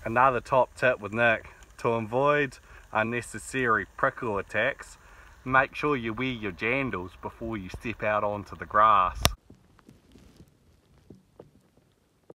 Another top tip with Nick: to avoid unnecessary prickle attacks, make sure you wear your jandals before you step out onto the grass.